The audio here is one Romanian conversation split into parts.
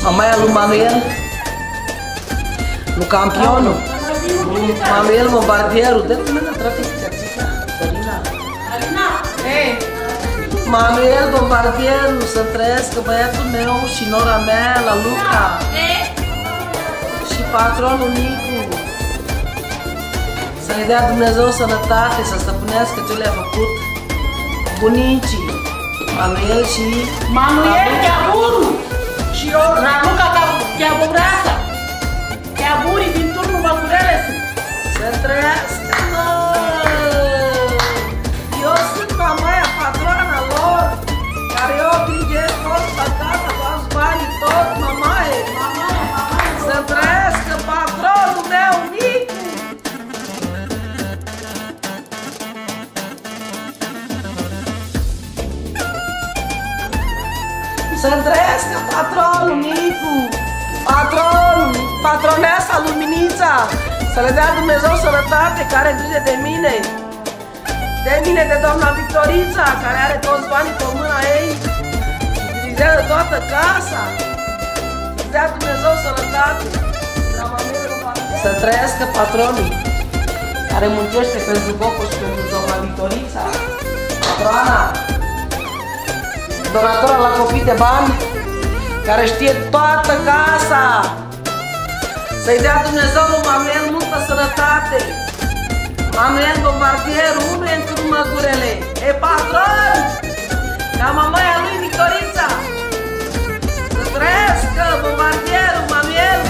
Mamaia lui Manuel, lui campionul, lui Manuel Bombardierul, de cum ne trafic Manuel Bombardierul, să trăiască băiatul meu și nora mea la Luca și patronul Nicu. Să-i dea Dumnezeu sănătate, să stăpânească ce le-a făcut bunicii, Manuel și... Manuel Chiaburu și Raluca Chiaburasa, Chiaburii din turnul Băcureles. Să trăiască, mă! Eu sunt mamaia, patroana lor, care eu grijesc tot la casa, toți banii, tot, mamaie. Să trăiască patronul meu, Nicu! Să trăiască patronul Nicu, patroneasa Luminița, să le dea Dumnezeu sănătate, care are grijă de mine, de doamna Victorița, care are toți banii pe mâna ei, dirigează toată casa, să dea Dumnezeu sănătate, să trăiască patronul, care muncește pentru Boco și pentru doamna Victorița, patroana, donatora la copii de bani, care știe toată casa. Să-i dea Dumnezeu lui Manuel multă sănătate. Manuel Bombardierul, unul e în turmă gurele. E patron ca mamaia lui Victorița. Să trăiască Bombardierul, Manuel.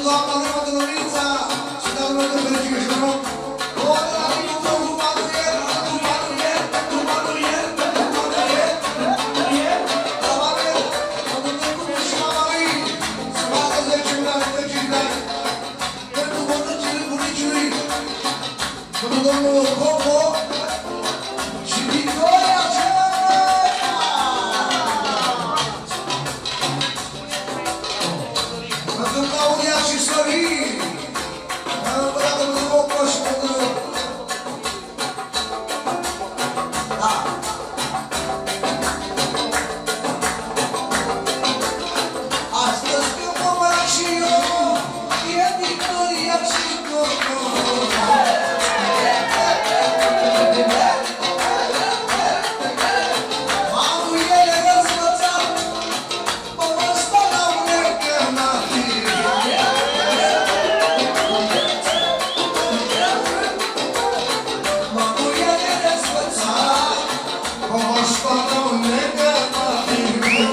doamna Nemată Lorința și doamna Nemată Fericică și rog. O, de la mine, cu Manuel, cu Manuel, cu Manuel, cu Manuel, la Manuel, cu Manuel și la Manuel, să vadă 10 ani, 10 ani, pentru bătăcile buniciului, pentru domnul Coco și Victoria Cea! Pentru Claudia și Sorin, pentru Coco și pentru... Astăzi când mă mărac și eu, e Victoria și Coco. Manuele răzvățat, mă ăsta la unecă n-atir. Manuele răzvățat, mă ăsta la unecă n-atir.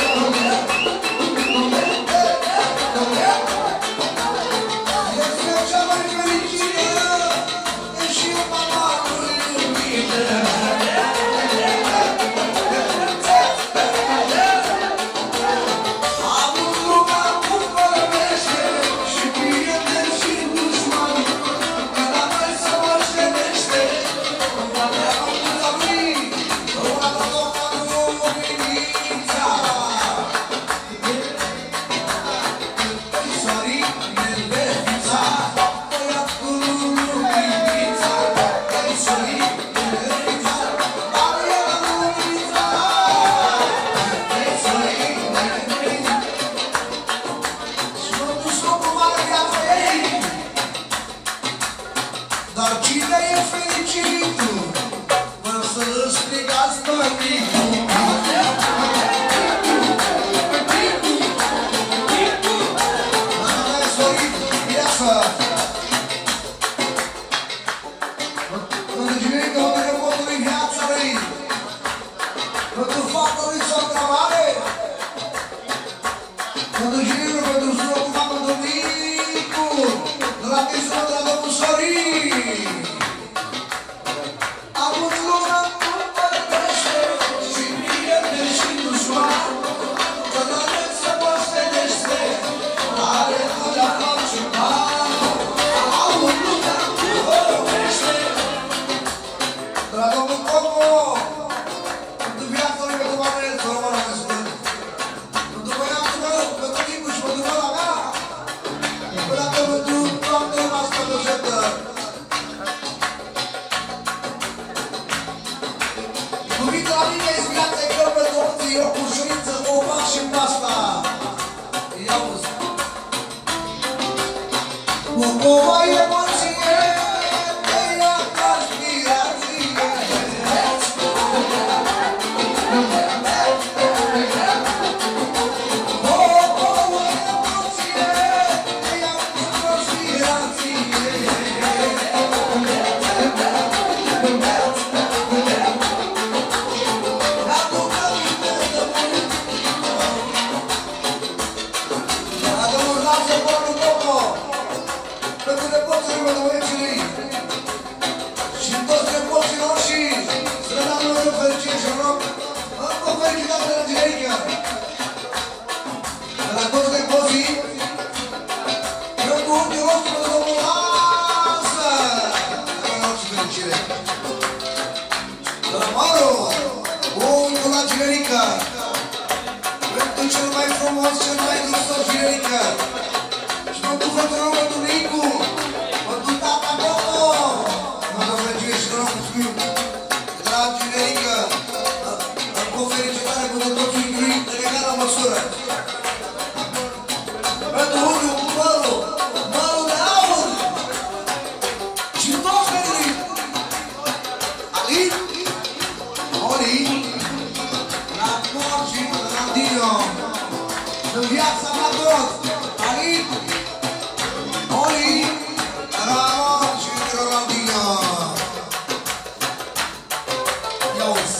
Este cea mai fericită, e și mama lui iubită. Am lumea cum vorbește și prieten și dușman, că la noi se moștenește, poate amuza lui, roată doamna Luminița. Sorin, Neletița, băiatul Luminița, Sorin, Neletița, Maria Luminița, Sorin, Neletița. Și m-am dus cu mare viața ei. Dar cine e fericitul? Până să-l strigați bănitul. Hai, Sorin, iasă! Pentru Ginerica, pentru nepotului viața lui, pentru fata lui Sandra Mare, pentru Ginerica, pentru sură cu mamă Domnicu, de la Tisună, de la domnul Sorin. Am un lumea cum vorbește și prieten și dușman, că la noi se moștenește, are totdeauna ceva. Am un lumea cum vorbește, de la domnul Coco, pentru viața lui, pentru Manuel, să rămână pe sfânt. Pentru băiatul meu, pentru Nicu și pentru mâna mea, până că pentru toată noastră dojetă. Cuvinte la mine, inspirația e greu pentru opții, o ușurință, o fac și în asta. Ia-uzi. O emoție, te ia ca inspirație. Pentru nepoții Mădăuiețului și toți nepoții noștri să le dăm noi o fericire și rog încă o fericitate de la Ginerica. De la toți nepoții, eu cu unchiul nostru pentru domnul Lasă, să le dau și fericire. De la Maru, unchiul la Ginerica, pentru cel mai frumos, cel mai gustos Ginerica. Și mă duc pentru rău, pentru Nicu, pentru tata Coco. Mă dă fericire și rog, mulțumim. De la Ginerica, încă o fericitare pentru toți unchiului, în egală măsură. Pentru unchiul cu mărul, mărul de aur. Și toți verii. Alin, Oli, la Morgi, la Dino. În viața mea tot, Alin, Oli, Ramon și Ronaldinho. Ia-uzi.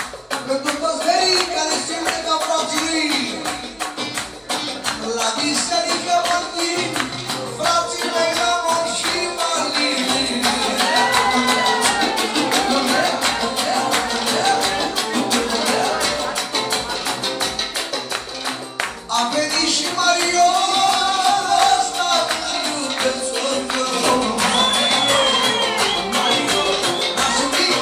Pentru toți verii care simt de ca frații lui, la visă A venit și Mario, ăsta iubețul meu. Mario, n-a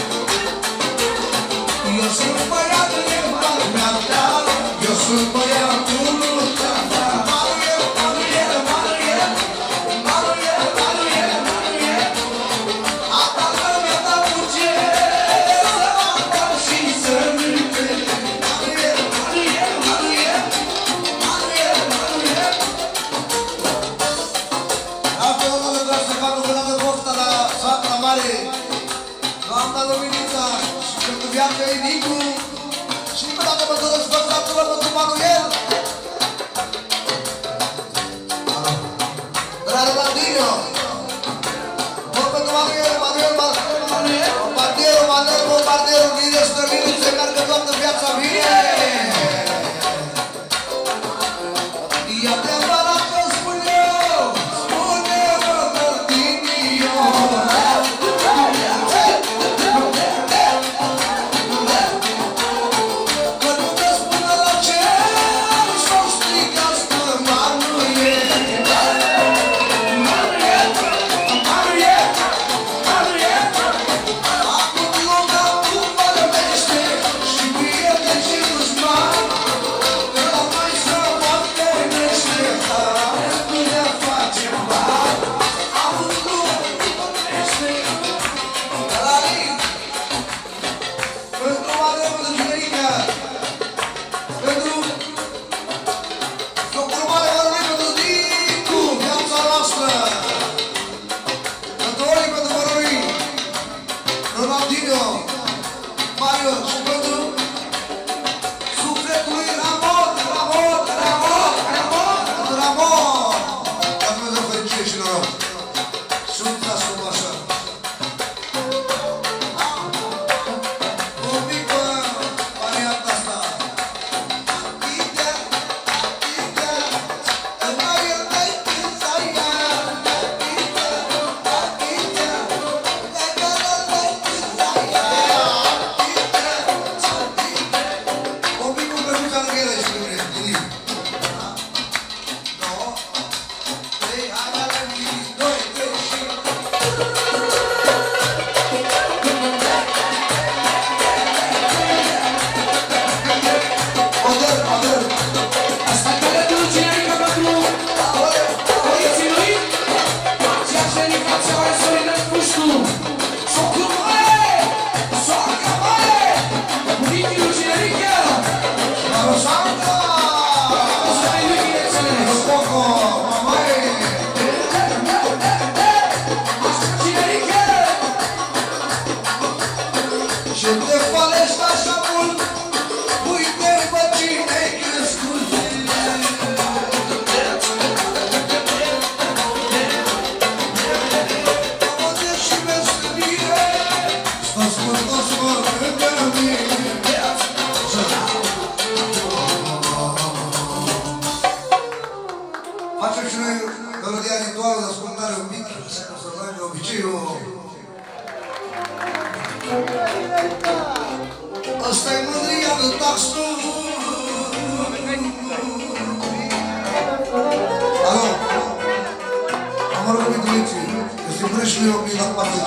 eu sunt băiatul de lumea ta, eu sunt băiatul lumea ta. Manuel, Manuel, Manuel, Manuel, Manuel, Manuel. Asta mi-a dat putere să mă și să râde. Manuel, Manuel, Manuel, Manuel, Manuel. Altfel nu vreau să fac o bună poftă la Santa Mare, doamna Dominița. Pentru viața ei Nicu și încă dacă mă doresc să fac pentru Manuel. Dragă Bandinio, mă pentru Manuel, Manuel, Manuel, Bombardierul, Manuel, Bombardierul, vine să vine, se meargă toată viața vine. Ia te îmbarată, spune eu, Bandinio. Mario, și pentru sufletul lui Ramon, Ramon, Ramon, Ramon, pentru Ramon. Ca Dumnezeu fericire și noroc. Sunt ascult așa. O mică variantă asta. Idea, idea, mai e mai pizaia. Idea, idea, mai pizaia. Ce te falești așa mult, uite-mă cine-ai crescut. Amăte și meserie, ascultați-mă pe mine. Facem și noi melodia rituală de ascultare un pic, să avem de obiceiul. Asta-i mândria de taxul. Alo, am rog Mituliții, este breșului oprit la 40.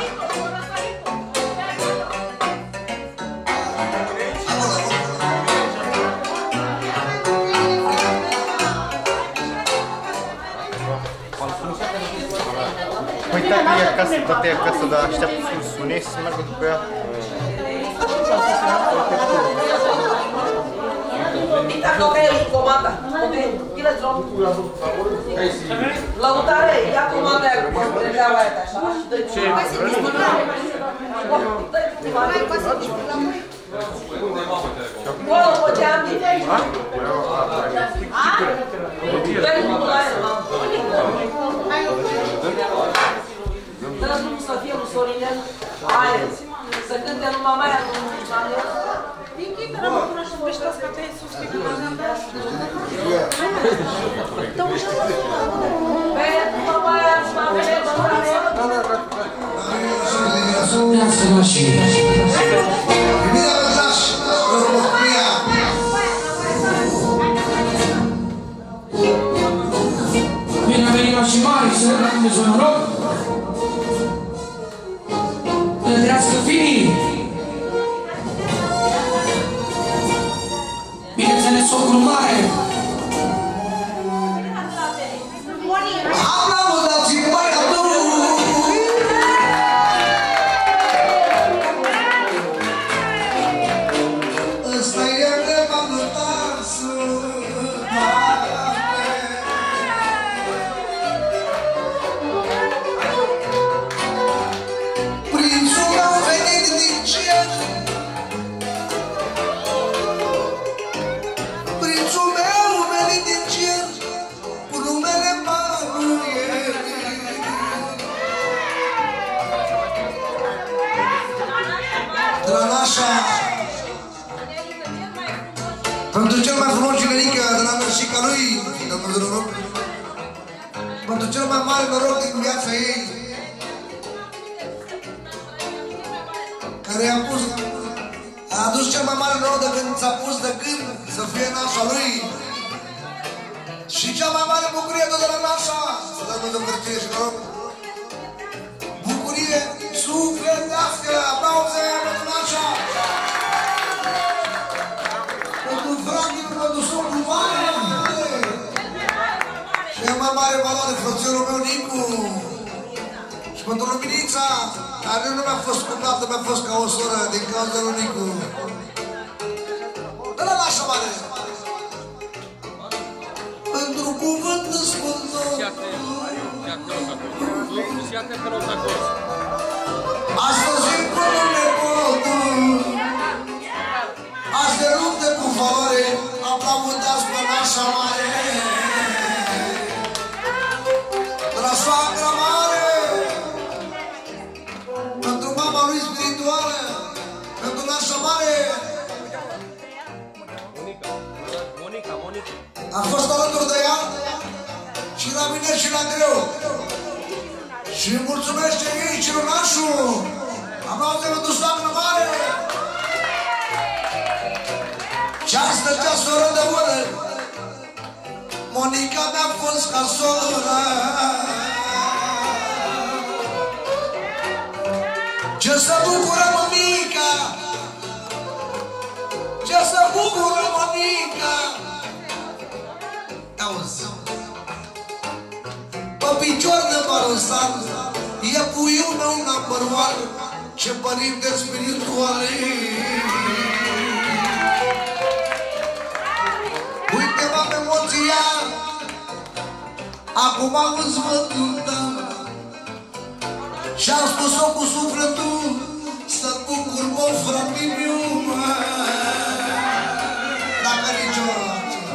Păi tata e acasă, dar așteaptă să-mi sune și să meargă după ea. Dacă ok, comanda. Ok, bine drum. Lăutare, ia comanda aia cu treaba aia așa. Ce? Wow, o geambi. Dă-i drumul la el, mamă. Dă drumul să fie lui Sorinel. Aia, să cânte numai mai aia cu Manel. Dumnezeu noroc. Îndrească fiii. Bineînțeles, socrul mare. Hablamos de Zimbabwe, tu. Ăsta e greva tasă. Prințul meu venit din cer. Prințul meu venit din cer. Cu numele Manuel. Dranașa. Pentru cel mai frumos generică de la mărșica lui, Dumnezeu noroc. Pentru cel mai mare noroc din viața ei, care a adus cel mai mare noroc de când s-a pus de când să fie nașa lui. Și cea mai mare bucurie tot de la nașa, să dăm Dumnezeu fericire și noroc. Bucurie sufletească, aplauze pentru nașa. Pentru frații, pentru socrul mare. Și cea mai mare valoare, frățiorul meu Nicu. Și pentru Luminița, care nu mi-a fost cumnată, mi-a fost ca o soră din cauza lui Nicu. De la nașa mare. Pentru cuvânt îți spun tot. Astăzi îmi până nepotul. Azi de lupte cu valoare, aplaudați pe nașa mare. De la soacra mare. Pentru mama lui spirituală. Pentru nașa mare. Am fost alături de ea și la mine și la greu. Și îmi mulțumește ei și lunașul. Aplauze pentru soacra mare. Ce-asta cea soră de oră. Monica mi-a fost ca soră. Ce să bucură mămica. Ce să bucură mămica. Auzi. Pe picior de barosan e puiul meu number one. Ce părinte spirituale. Uite-mă pe emoția. Acum auzi văduta. Și-am spus-o cu sufletul. Să-ți bucur, mă, frate-miu. Dacă niciodată.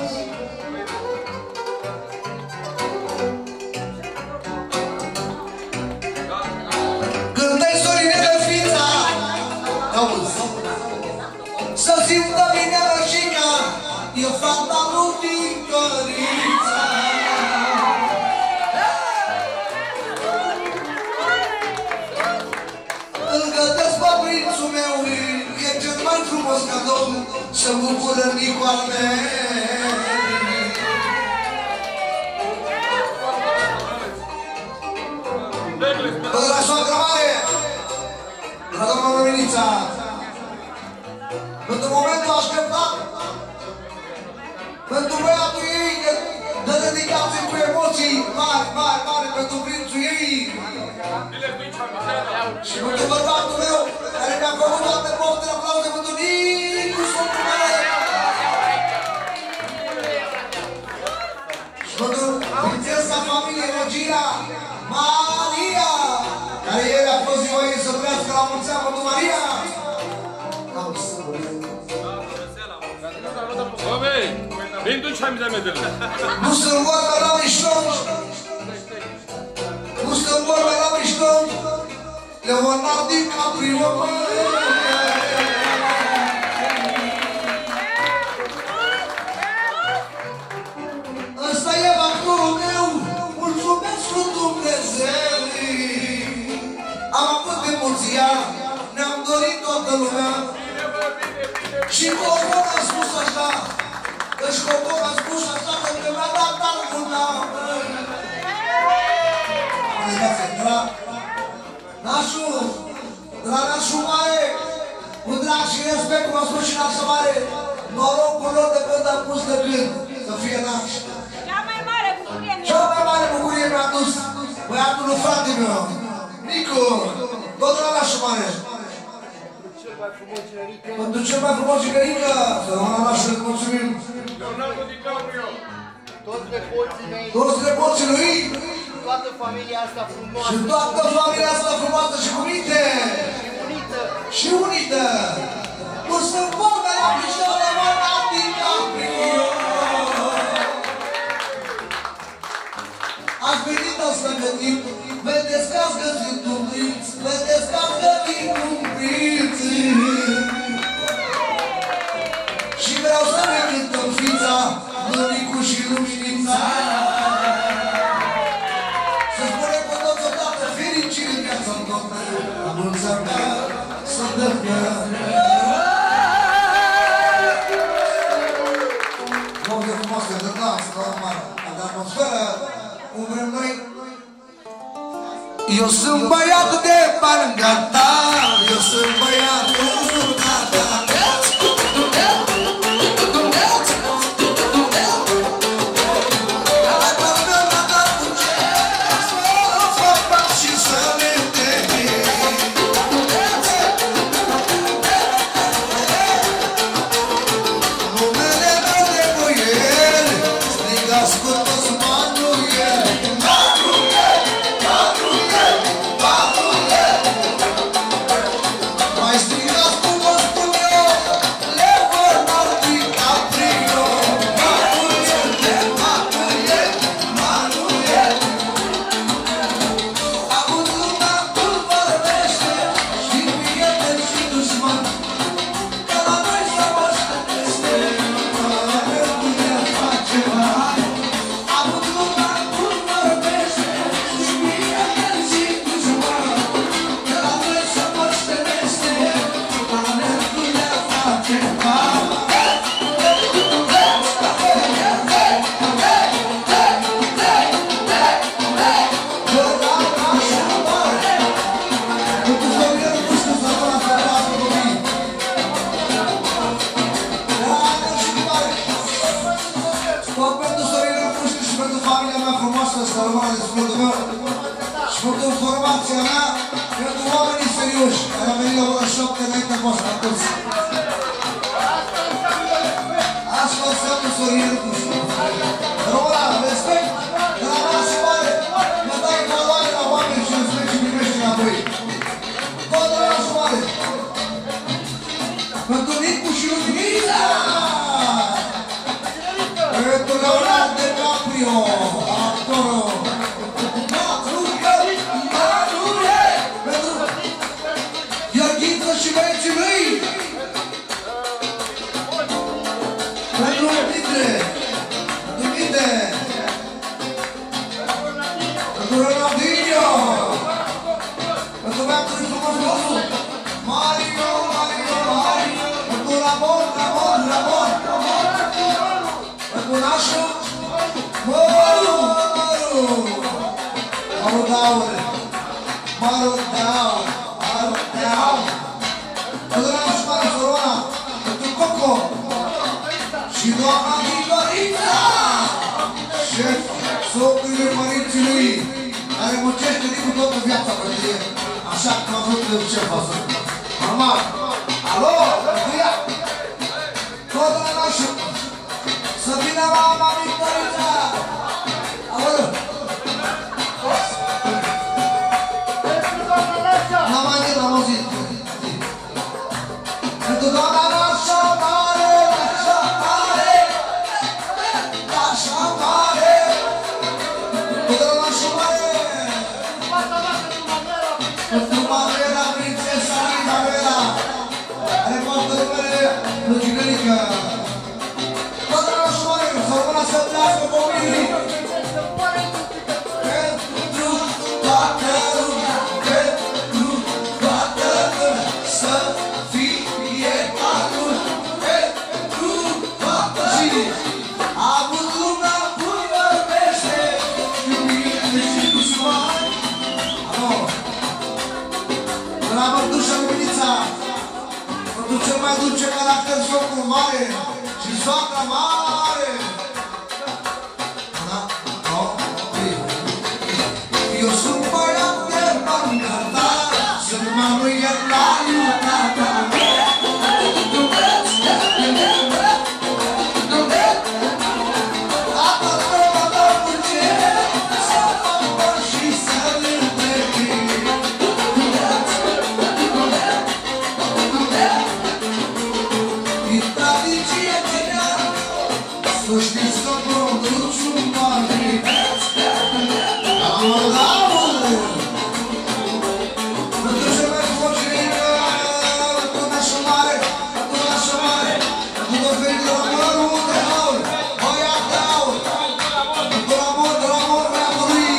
Să simtă bine rășica, e fata lui Victorița. Îl gătesc pe prințul meu, e cel mai frumos cadou, să bucură Nicu al meu. De la soacră mare, la doamna Luminița. Pentru momentul așteptat, pentru băiatul ei, de dedicație cu emoții mari, mari, mari, pentru prințul ei. Și pentru bărbatul meu, care mi-a făcut toate poftele, aplauze pentru Nicu, socrul mare. Și pentru prințesa familiei, Regina Maria, care ieri a fost ziua ei să trăiască la mulți ani, pentru Maria. Bem do time da medalha. Nu se vorba la mișto. Nu se vorba la mișto. Leonardo DiCaprio. Ăsta e actorul meu. Mulțumesc lui Dumnezeu. Am avut emoția. Ne-am dorit toată lumea. Și Coco a spus așa. Deci Coco a spus așa că mi-a dat altul la respect, cum am spus și în așa mare, norocul lor de când am pus de gând să fie nași. Cea mai mare bucurie mi-a Cea mai mare bucurie mi-a adus băiatul lui frate meu, Nicu, tot la așa mare. Pentru cel mai frumos generică, să rămână la și mulțumim. Leonardo DiCaprio. Toți nepoții mei, Toți nepoții lui toată familia asta frumoasă și toată familia asta frumoasă și unită. Și unită. Cu să vorbe la mișto de Leonardo DiCaprio. Ați venit asta gătit, vedeți că ați găsit un prinț, vedeți că ați gătit un prinț. Și vreau să ne cântăm fița, Nicu și Luminița. Să spunem cu toți odată, fericire în viața toată, la mulți ani mea, să dăm ea. Vom de frumos că de dans, normal, de atmosferă, cum vrem noi. Eu sunt băiatul de Parangata, eu sunt băiatul tata. Pentru Nicu și Luminița! Pentru Leonardo DiCaprio, actorul! Pentru Iorghiță și băieții lui! Pentru Mitre! Pentru Mitre! Pentru Ronaldinho! Pentru băiatul frumos nostru! Mario! Pentru Ramon! Pentru Nașu! Maru Daur! Pentru Nașu Mare Sorona! Pentru Coco! Și doamna Victorița! Șef, socrul mărinții lui, care muncește Nicu toată viața pentru el. Așa cum a vrut șef asta. Normal! Alo, Victoria! Toată la Nașu! Să vină mama Victorița! Aoleu! N-am mai zis, n-am auzit. Pentru doamna Nașa Mare, Nașa Mare! Nașa Mare! Pentru doamna Nașa Mare! Pentru Manera, prințesa Isabela! Are poartă numele Lucinerică! Toată la Nașa Mare, să rămână să trească copiii! Pentru toată lumea, pentru toată lumea, să fie calul, pentru toată zi! A avut lumea cum vorbește, iubire și dușmani! La Mărdușa Luminița, pentru cel mai dulce ce caracter socul mare și soacra mare. Eu sunt băiat de banca ta, sunt mamuier la iuta ta. Nu știți să produci un bani. Nu duce mai focinică, cu nașă mare, cu nașă mare, cu doveni de la mărul unde aur, băiat de aur, de la mor, băiatului.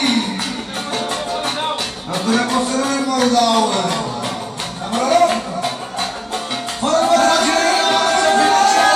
Atunci poți să nu-i mărul de aur. Am rău? Fără mă dragile, să fii la ce?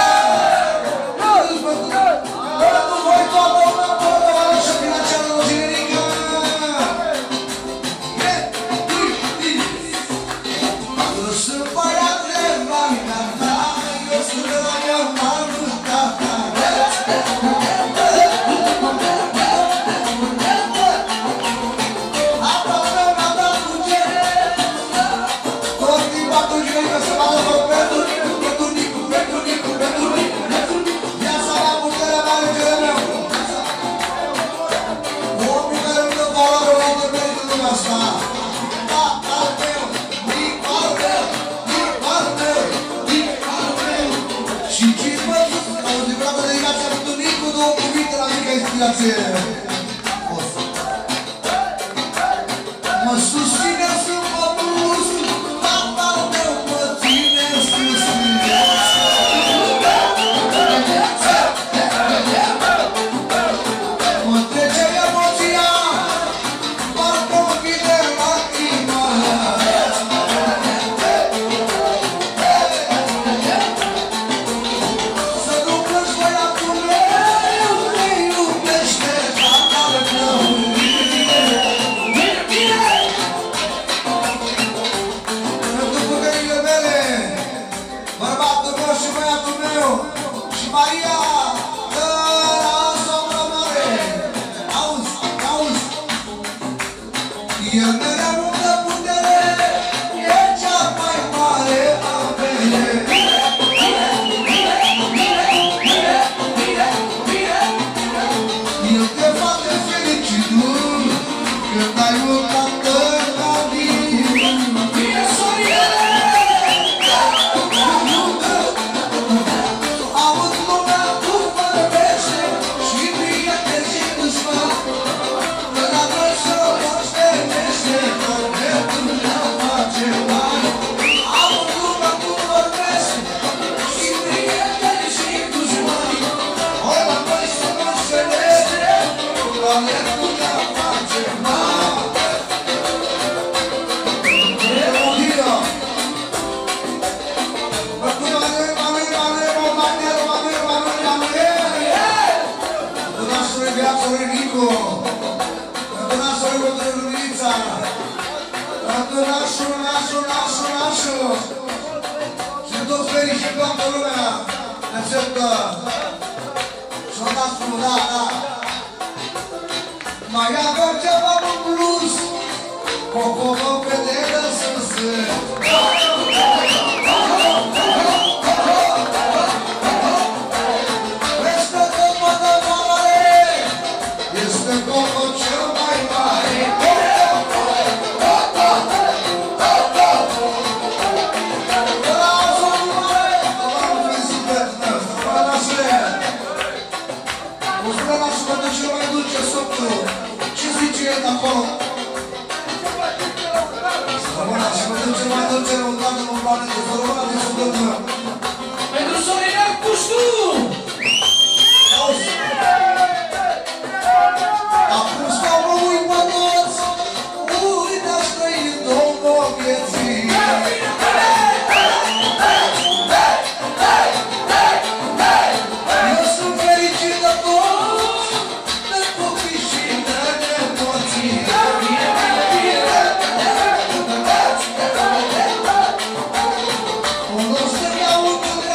Mă susține să mă plus, tatăl meu mă ține sus. Mă trece emoția, parcă ochii de lacrimă. Să nu plângi băiatul meu, te iubește tatăl meu. Pentru puterile mele, bărbatul meu și băiatul meu și Maria, somnă mare. Auzi, auzi, el mereu nu dă putere, e cea mai mare avere. El te face fericit când ai un tată ca mine. Aud lumea cum vorbește și prieteni și dușmani, că la noi se moștenește că ne face bani. Aud lumea cum vorbește și prieteni și dușmani, că la noi se moștenește că ne face bani. Și toți fericit toată lumea, exceptă sonatul, da. Mai avem ceva în plus, Cocovă pe de sus. Este Cocovă de mare, este Cocovă cel mai mare. Cel mai dulce socru. Ce zice el acolo? Sărămâna, și mă duc cel mai dulce răutate în planetă. Sărămâna de sufletul meu. Pentru Sorinel Puștu! Auzi? Acum stau mă uit pe toți, uite-aș trăi două vieții. Eu sunt fericit de toți, de copii și de nepoții. O să iau un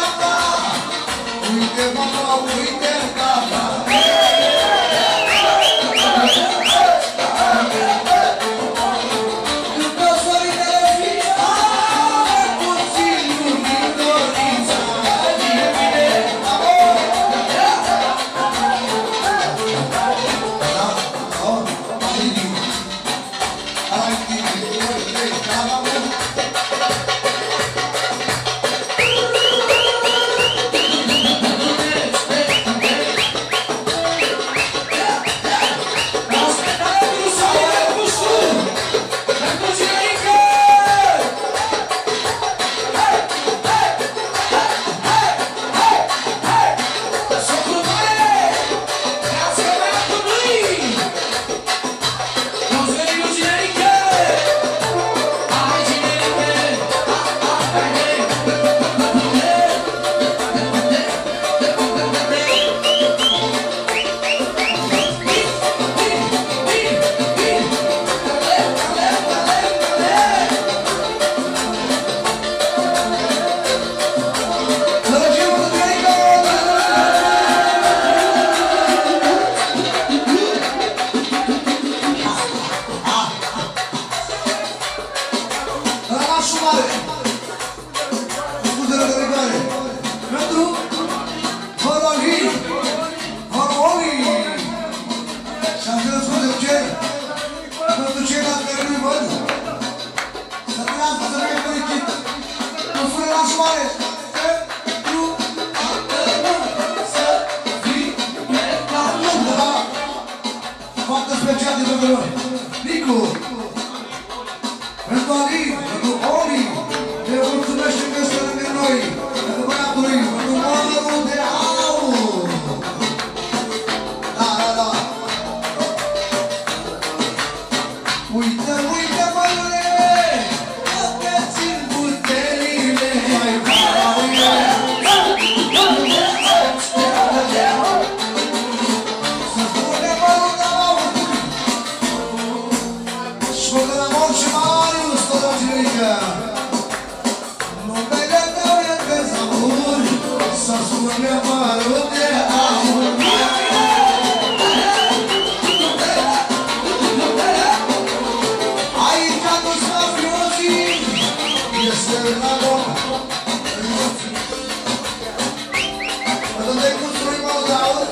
special din pentru Nicu, pentru Ali, pentru Oli, ne mulțumește că este lângă noi, pentru băiatul lui, pentru Mărul de Aur. Da, da, da. Uită, uită, mărule, că te țin puterile, mai parauie. Să spune Mărul de Aur. Spune la mor și Marius, tot o cirică. Numele meu e Căzamur, să spune Mărul de Aur. Aici nu-ți mafioții, este la lor. Pentru de construi Mărul de Aur,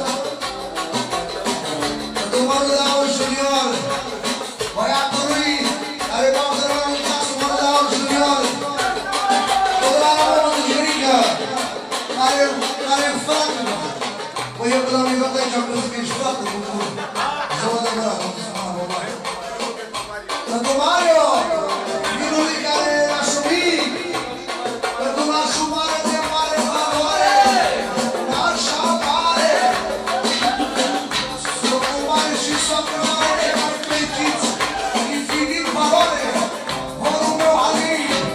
pentru Mărul de Aur junior, băiatul lui, care v-am zărat în casă, Mărul de Aur junior, tot la omul de jurică, care fac, băi, eu când am intrat aici am crezut că ești foarte bucur. Zău adevărat, am zis, mă, bă, băi. Pentru Mario, minului care era șumic, pentru nașul mare de mare valoare, nașa mare, socul mare și soacră mare, mai pleciți, infinit valoare, vorul meu Ali,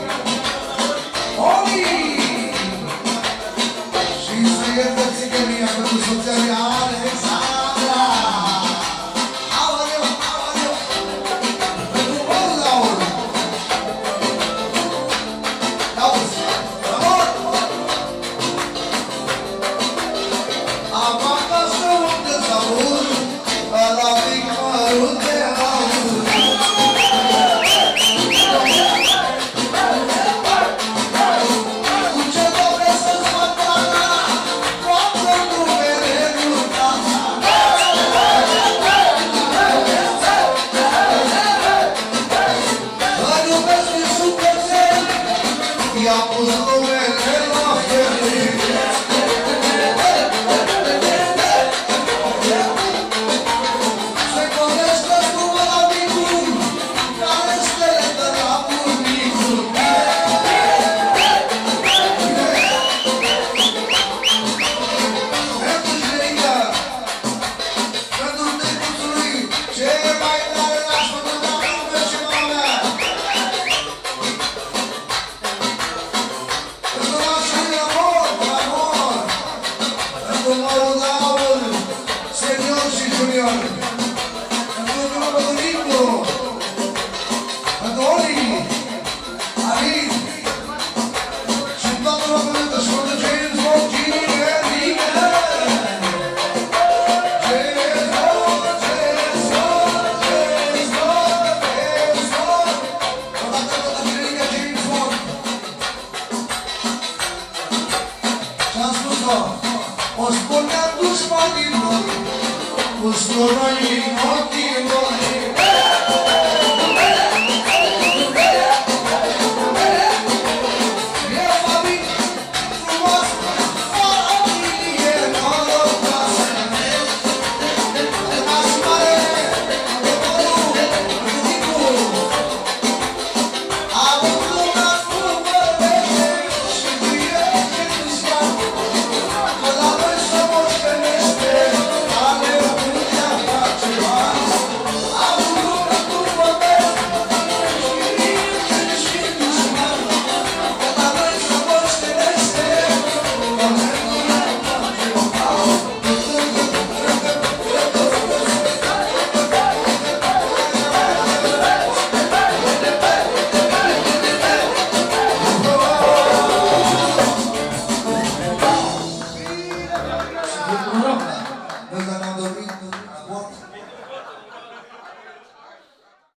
Oli, și să iertăți că mie pentru soția mea Alexandra. Aoleu, aoleu, pentru Mărul de Aur. Auzi, amor! Am acasă un Căzamur, ăla mic Mărul de Aur. Cu ce doresc să-ți fac plana, toată numele nu casa. Îl iubesc din sufletel, i-am pus numele la fericit. Se conește numai la micul, care stele de la bunicul. Pentru jurică, pentru necuțul lui, ce mai tare n-aș făcut la lume și mamea. Pentru nașul lui amor, amor. Pentru Mărul de Aur, senior și junior. Pentru domnul Nicu, pentru Oli, Ali, și toată lumea și pentru James Bond, Gini, Enrique. James Bond, James Bond, James Bond, James Bond. Odată toată jurică James Bond. Ce-am spus-o? O spuneam dușmanilor, cu strunării în ochii lor. E familie frumoasă, familie norocoasă. Nașul mare, adevărul, Nicu. Am un lumea cu vorbește și priește în sfat. Că la noi se moștenește, aleluia, face pas. Am un lumea cu vorbește și priește în sfat. Că la noi se moștenește, aleluia, face pas. Noi n-am dormit,